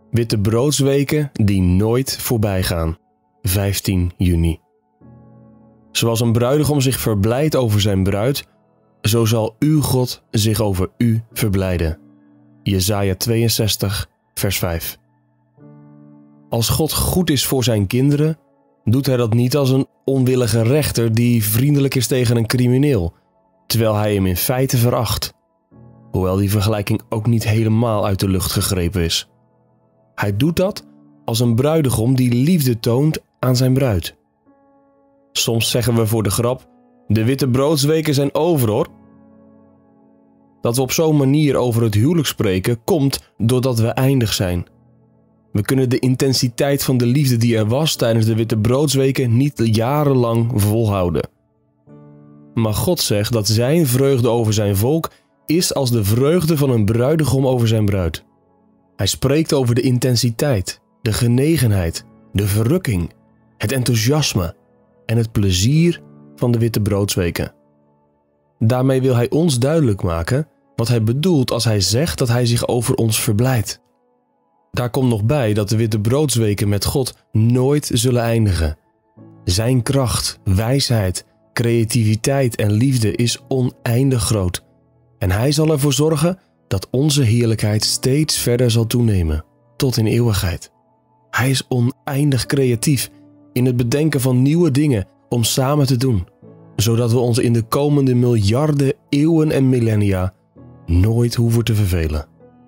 Wittebroodsweken die nooit voorbij gaan. 15 juni. Zoals een bruidegom zich verblijdt over zijn bruid, zo zal uw God zich over u verblijden. Jesaja 62, vers 5. Als God goed is voor zijn kinderen, doet hij dat niet als een onwillige rechter die vriendelijk is tegen een crimineel, terwijl hij hem in feite veracht. Hoewel die vergelijking ook niet helemaal uit de lucht gegrepen is. Hij doet dat als een bruidegom die liefde toont aan zijn bruid. Soms zeggen we voor de grap, de Wittebroodsweken zijn over hoor. Dat we op zo'n manier over het huwelijk spreken komt doordat we eindig zijn. We kunnen de intensiteit van de liefde die er was tijdens de Wittebroodsweken niet jarenlang volhouden. Maar God zegt dat zijn vreugde over zijn volk is als de vreugde van een bruidegom over zijn bruid. Hij spreekt over de intensiteit, de genegenheid, de verrukking, het enthousiasme en het plezier van de Wittebroodsweken. Daarmee wil hij ons duidelijk maken wat hij bedoelt als hij zegt dat hij zich over ons verblijdt. Daar komt nog bij dat de Wittebroodsweken met God nooit zullen eindigen. Zijn kracht, wijsheid, creativiteit en liefde is oneindig groot. En hij zal ervoor zorgen dat onze heerlijkheid steeds verder zal toenemen, tot in eeuwigheid. Hij is oneindig creatief in het bedenken van nieuwe dingen om samen te doen, zodat we ons in de komende miljarden eeuwen en millennia nooit hoeven te vervelen.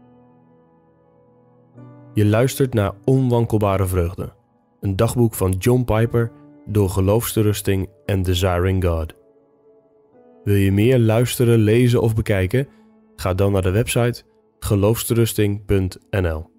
Je luistert naar Onwankelbare Vreugde, een dagboek van John Piper door Geloofsterusting en Desiring God. Wil je meer luisteren, lezen of bekijken? Ga dan naar de website geloofsterusting.nl.